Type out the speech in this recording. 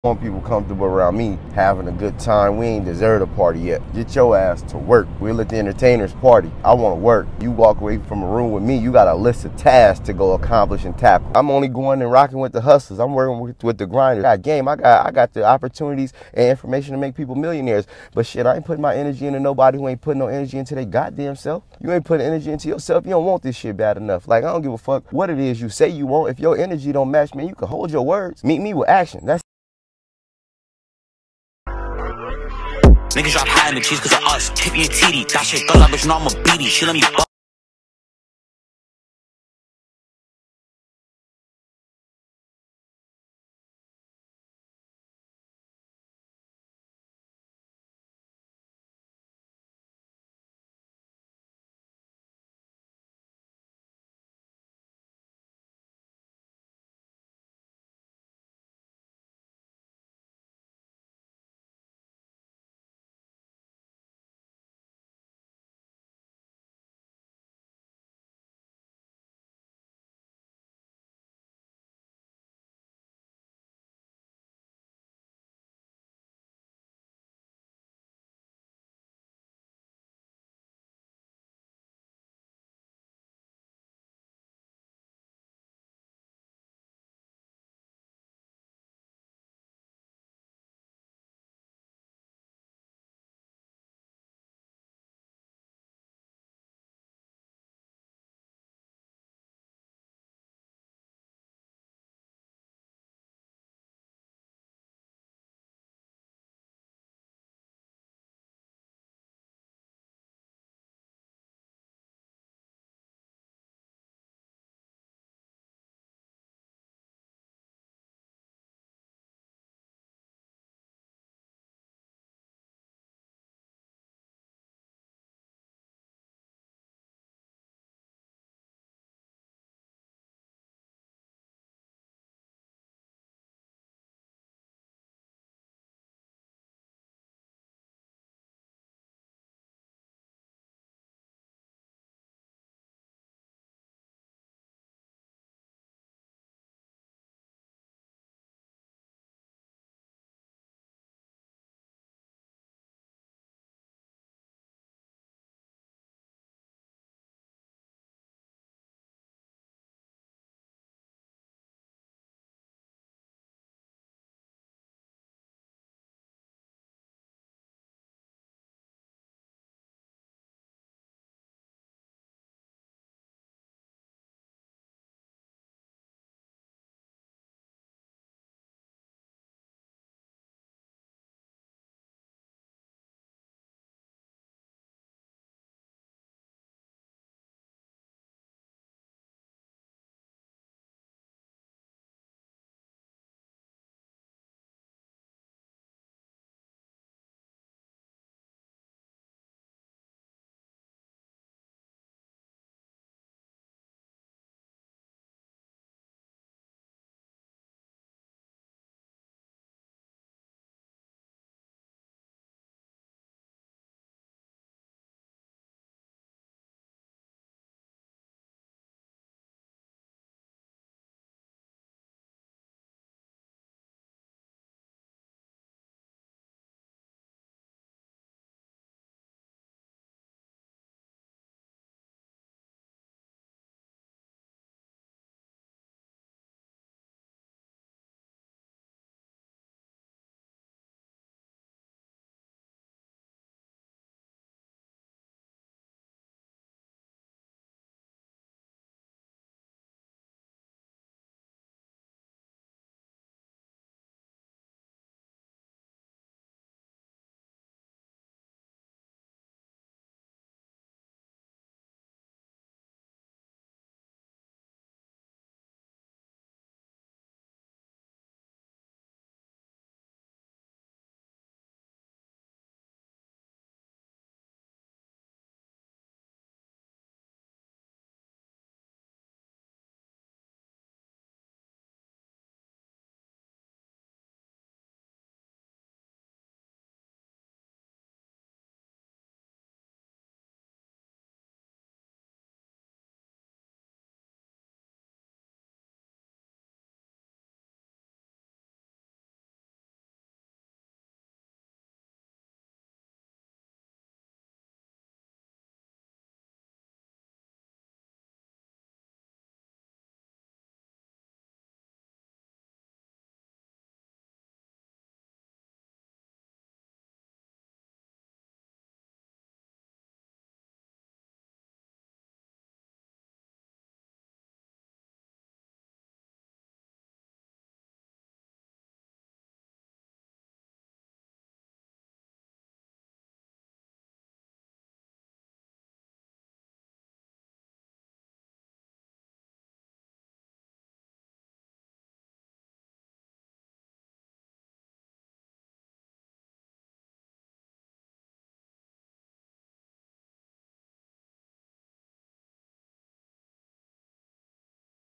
Want people comfortable around me, having a good time. We ain't deserved a party yet. Get your ass to work. We'll let the entertainers party. I want to work. You walk away from a room with me, you got a list of tasks to go accomplish and tackle. I'm only going and rocking with the hustlers. I'm working with the grinders. I got game. I got the opportunities and information to make people millionaires. But shit, I ain't putting my energy into nobody who ain't putting no energy into their goddamn self. You ain't putting energy into yourself. You don't want this shit bad enough. Like, I don't give a fuck what it is you say you want. If your energy don't match, man, you can hold your words. Meet me with action. That's Niggas drop high in the cheese cause of us. Tip me a TD. That shit, girl, I bitch know I'm a beatie. She let me